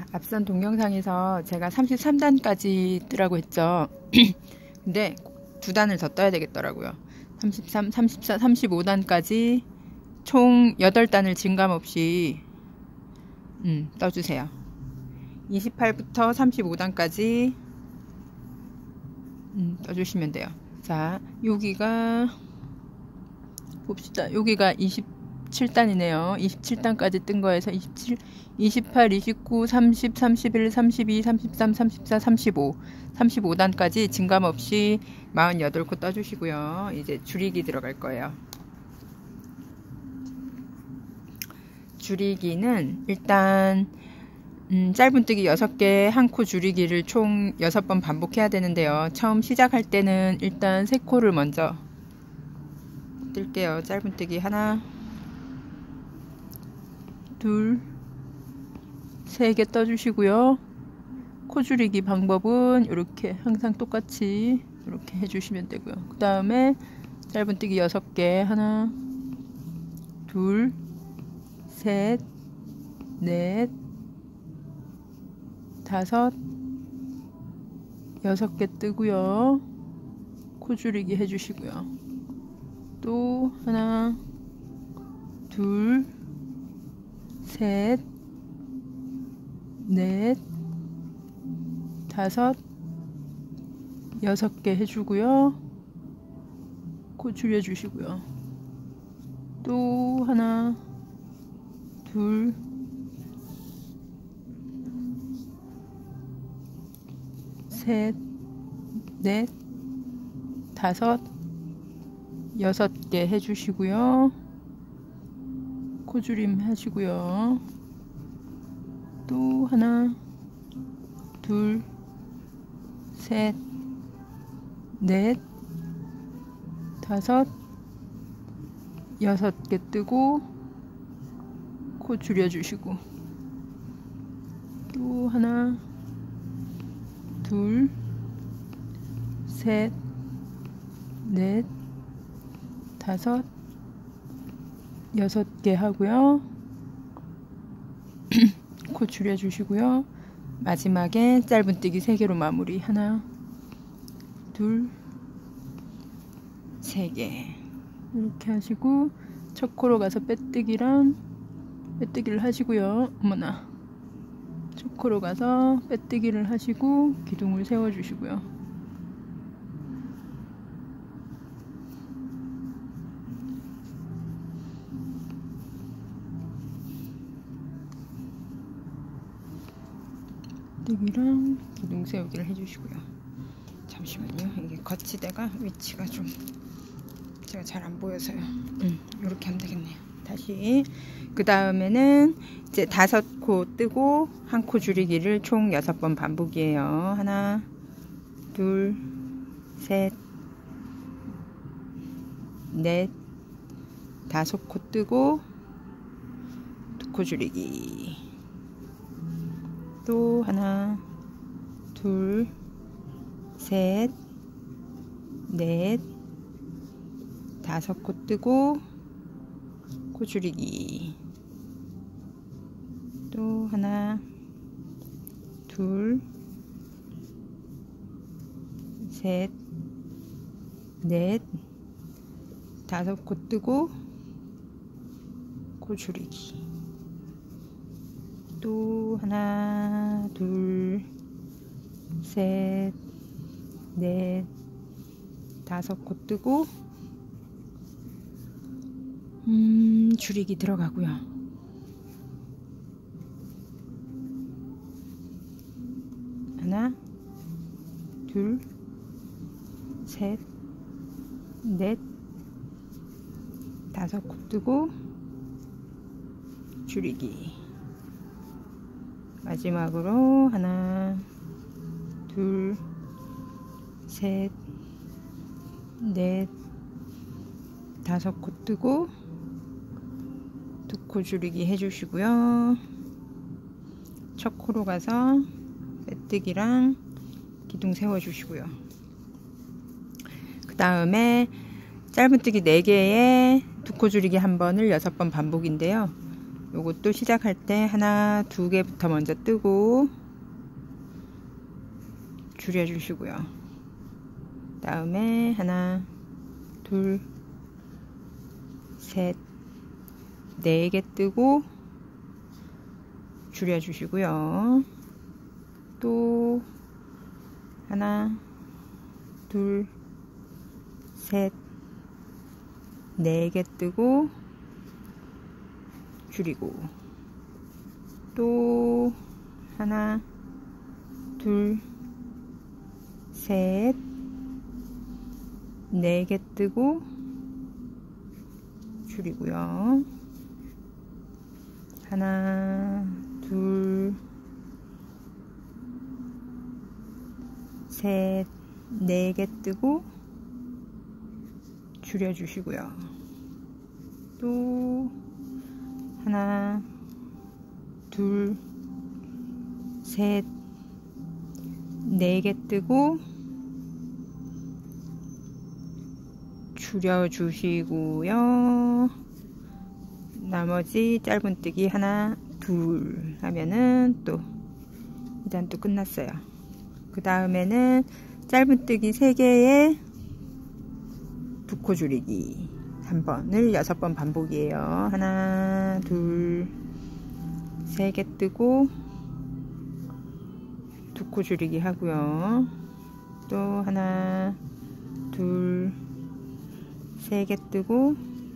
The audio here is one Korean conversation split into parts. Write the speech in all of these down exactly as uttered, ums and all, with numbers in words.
앞선 동영상에서 제가 삼십삼 단까지 뜨라고 했죠. 근데 두 단을 더 떠야 되겠더라고요. 삼십삼, 삼십사, 삼십오 단까지 총 여덟 단을 증감 없이 음, 떠주세요. 이십팔부터 삼십오 단까지 음, 떠주시면 돼요. 자, 여기가 봅시다. 여기가 이십칠 단이네요. 이십칠 단까지 뜬 거에서 이십칠, 이십팔, 이십구, 삼십, 삼십일, 삼십이, 삼십삼, 삼십사, 삼십오, 삼십오 단까지 증감 없이 사십팔 코 떠주시고요. 이제 줄이기 들어갈 거예요. 줄이기는 일단 음, 짧은뜨기 여섯 개 한 코 줄이기를 총 여섯 번 반복해야 되는데요. 처음 시작할 때는 일단 세 코를 먼저 뜰게요. 짧은뜨기 하나, 둘, 세 개 떠주시고요. 코 줄이기 방법은 이렇게 항상 똑같이 이렇게 해주시면 되고요. 그 다음에 짧은뜨기 여섯 개 하나, 둘, 셋, 넷, 다섯, 여섯 개 뜨고요. 코 줄이기 해주시고요. 또 하나, 둘, 셋, 넷, 다섯, 여섯 개 해주고요. 코 줄여주시고요. 또 하나, 둘, 셋, 넷, 다섯, 여섯 개 해주시고요. 코줄임 하시고요. 또 하나, 둘, 셋, 넷, 다섯, 여섯 개 뜨고 코 줄여주시고, 또 하나, 둘, 셋, 넷, 다섯, 여섯 개 하고요. 코 줄여주시고요. 마지막에 짧은뜨기 세 개로 마무리. 하나, 둘, 세 개 이렇게 하시고 첫 코로 가서 빼뜨기랑 빼뜨기를 하시고요. 어머나, 첫 코로 가서 빼뜨기를 하시고 기둥을 세워주시고요. 빼뜨기랑 기둥 세우기를 해주시고요. 잠시만요. 이게 거치대가 위치가 좀 제가 잘 안 보여서요. 음, 이렇게 하면 되겠네요. 다시 그 다음에는 이제 다섯 코 뜨고 한 코 줄이기를 총 여섯 번 반복이에요. 하나, 둘, 셋, 넷, 다섯 코 뜨고 두 코 줄이기. 또 하나, 둘, 셋, 넷, 다섯 코 뜨고 코 줄이기. 또 하나, 둘, 셋, 넷, 다섯 코 뜨고 코 줄이기. 또 하나, 둘, 셋, 넷, 다섯 코 뜨고 음, 줄이기 들어가고요. 하나, 둘, 셋, 넷, 다섯 코 뜨고 줄이기. 마지막으로 하나, 둘, 셋, 넷, 다섯 코 뜨고 두 코 줄이기 해주시고요. 첫 코로 가서 빼뜨기랑 기둥 세워주시고요. 그 다음에 짧은뜨기 네 개에 두 코 줄이기 한 번을 여섯 번 반복인데요. 요것도 시작할 때 하나, 두 개부터 먼저 뜨고 줄여주시고요. 다음에 하나, 둘, 셋, 네 개 뜨고 줄여주시고요. 또 하나, 둘, 셋, 네 개 뜨고 줄이고, 또 하나, 둘, 셋, 네 개 뜨고 줄이고요. 하나, 둘, 셋, 네 개 뜨고 줄여주시고요. 또 하나, 둘, 셋, 네 개 뜨고 줄여주시고요. 나머지 짧은뜨기 하나, 둘 하면은 또 이 단도 끝났어요. 그 다음에는 짧은뜨기 세 개에 두 코 줄이기 한 번을 여섯 번 반복이에요. 하나, 둘, 세 개 뜨고 두 코 줄이기 하고요. 또 하나, 둘, 세 개 뜨고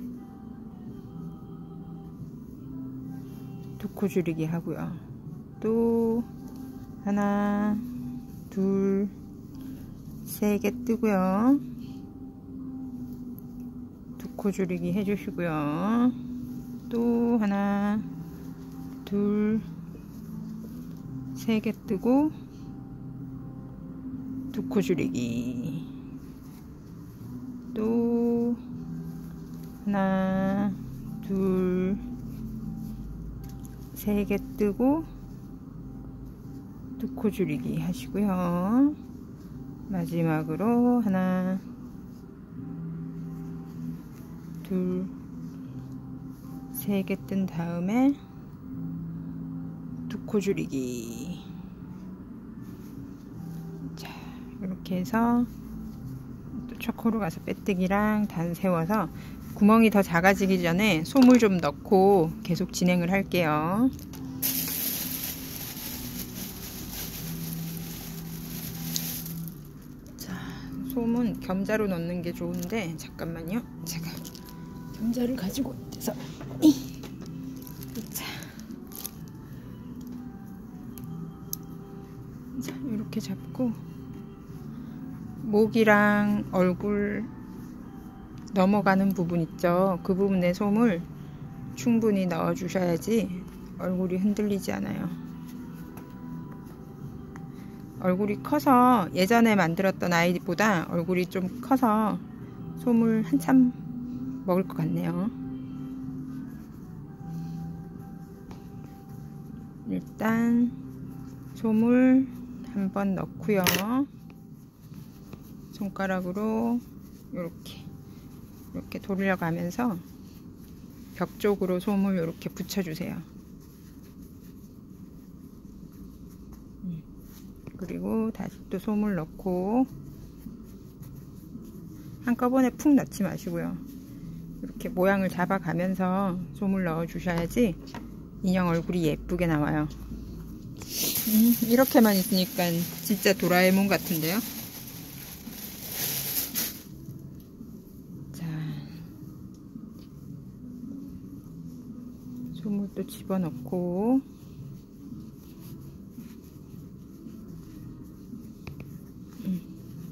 두 코 줄이기 하고요. 또 하나, 둘, 세 개 뜨고요. 두 코 줄이기 해주시고요. 또 하나, 둘, 세 개 뜨고 두 코 줄이기. 또 하나, 둘, 세 개 뜨고 두 코 줄이기 하시고요. 마지막으로 하나, 둘, 세 개 뜬 다음에 두 코 줄이기. 자, 이렇게 해서 또 초코로 가서 빼뜨기랑 단 세워서 구멍이 더 작아지기 전에 솜을 좀 넣고 계속 진행을 할게요. 자, 솜은 겸자로 넣는 게 좋은데 잠깐만요. 제가 겸자를 가지고 있어서 자, 자, 이렇게 잡고 목이랑 얼굴 넘어가는 부분 있죠. 그 부분에 솜을 충분히 넣어 주셔야지 얼굴이 흔들리지 않아요. 얼굴이 커서 예전에 만들었던 아이보다 얼굴이 좀 커서 솜을 한참 먹을 것 같네요. 일단 솜을 한번 넣고요. 손가락으로 이렇게 이렇게 돌려가면서 벽 쪽으로 솜을 이렇게 붙여주세요. 그리고 다시 또 솜을 넣고 한꺼번에 푹 넣지 마시고요. 이렇게 모양을 잡아가면서 솜을 넣어 주셔야지 인형 얼굴이 예쁘게 나와요. 음, 이렇게만 있으니까 진짜 도라에몽 같은데요. 자, 솜을 또 집어넣고 음.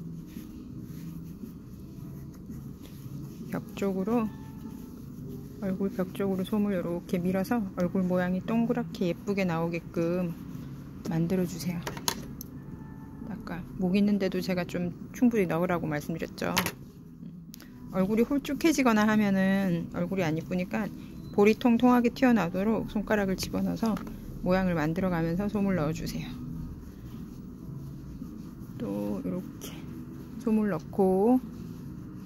벽 쪽으로 얼굴 벽 쪽으로 솜을 이렇게 밀어서 얼굴 모양이 동그랗게 예쁘게 나오게끔 만들어 주세요. 아까 목 있는데도 제가 좀 충분히 넣으라고 말씀드렸죠. 얼굴이 홀쭉해지거나 하면은 얼굴이 안 예쁘니까 볼이 통통하게 튀어나오도록 손가락을 집어넣어서 모양을 만들어 가면서 솜을 넣어 주세요. 또 이렇게 솜을 넣고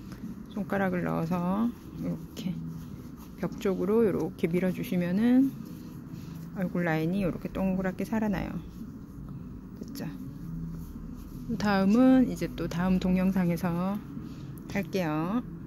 손가락을 넣어서 이렇게 벽 쪽으로 이렇게 밀어 주시면은 얼굴 라인이 이렇게 동그랗게 살아나요. 됐죠? 다음은 이제 또 다음 동영상에서 할게요.